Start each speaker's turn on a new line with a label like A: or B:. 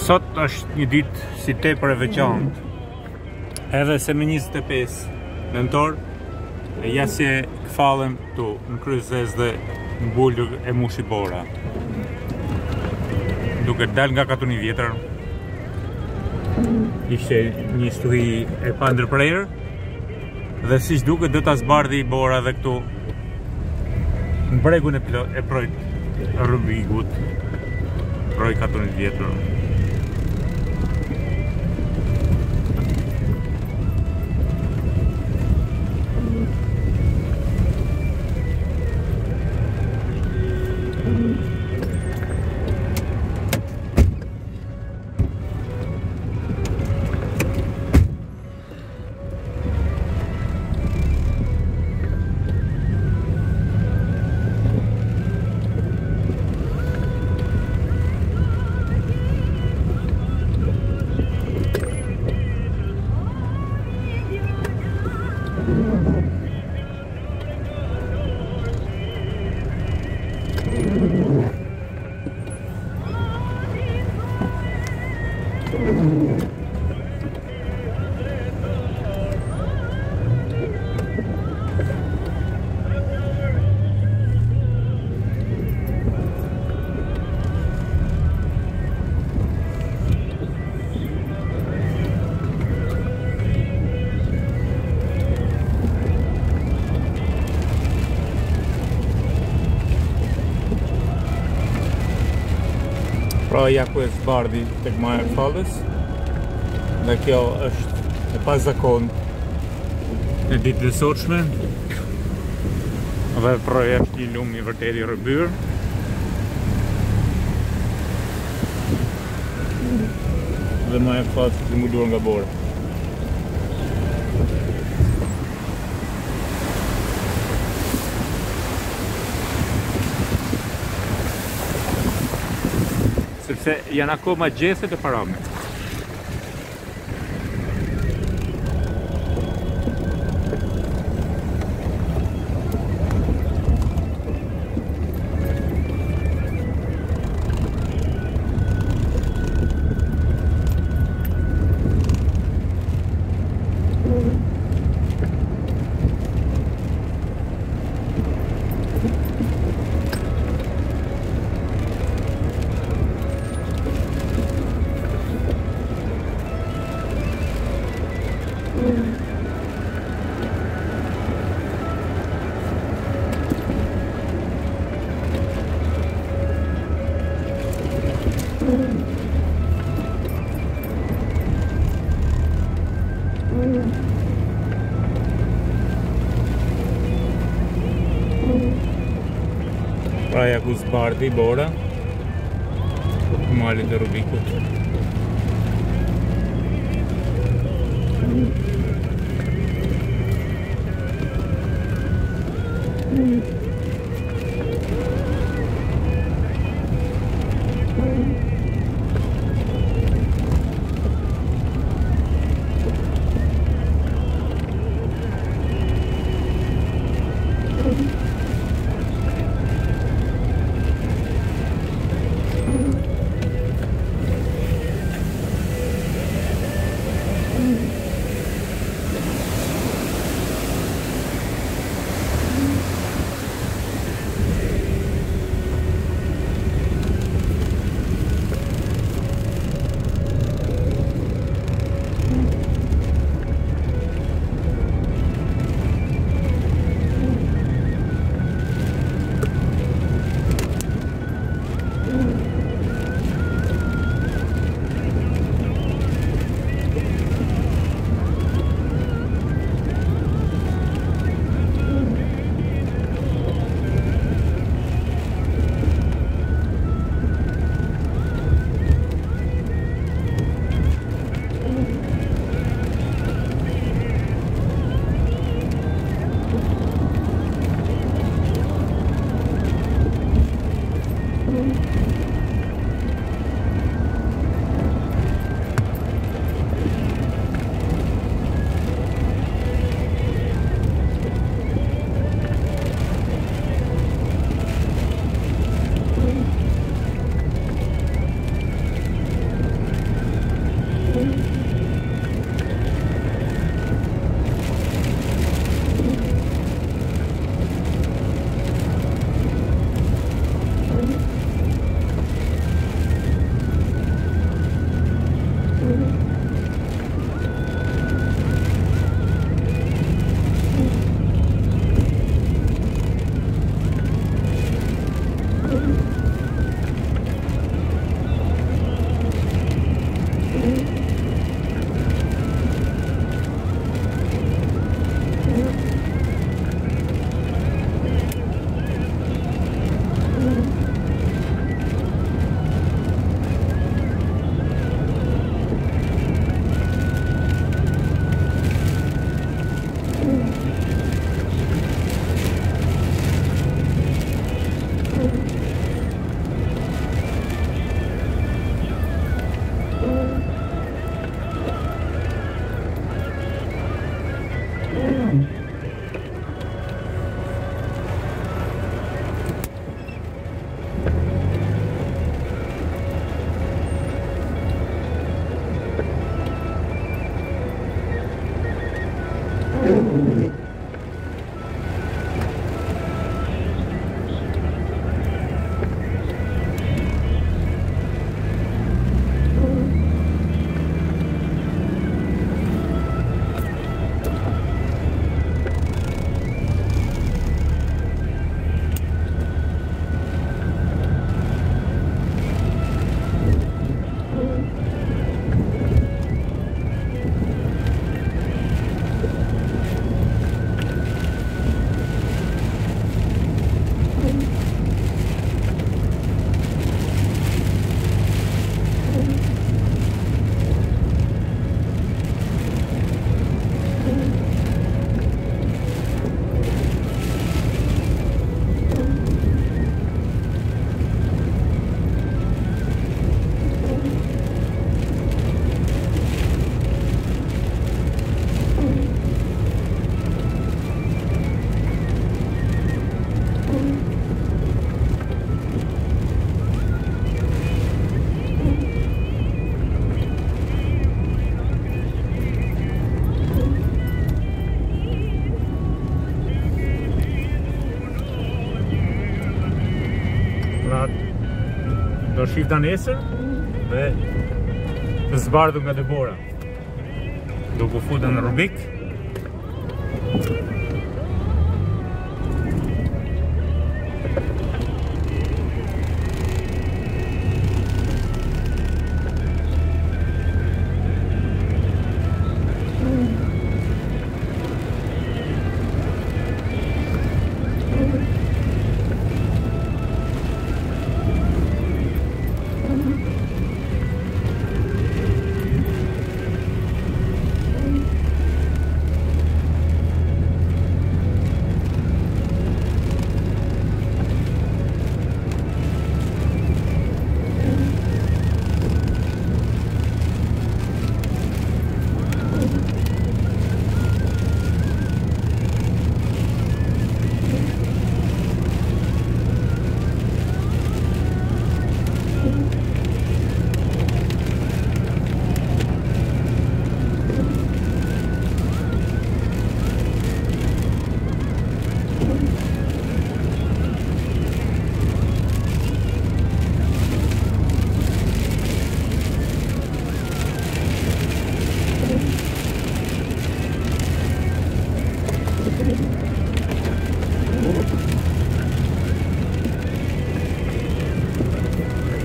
A: Sot është një ditë si tepër e veçantë, edhe se me 25 nëntor, jasje këfalem tu në kryes dhe në bullur e mushi bora. Duke dal nga katuni vjetër, ishte një stuhi e pa ndërprerë, dhe siç duket do ta zbardhi bora dhe këtu në bregun e projt Rubigut, projt katunit vjetër. Pra ja ku e zbardhi tek maja e falës, dhe kjo është e pazakon në ditë të sotshme, dhe proja është një lum i vërtet i rrëbyr. Dhe maja e falës është i munduar nga bora. Sepse janë akoma gjethet e parame. Pra ja ku zbardhi bora malit e Rubikut. shifta nesër dhe të zbardhur nga Debora. Duke u futur në Rubik.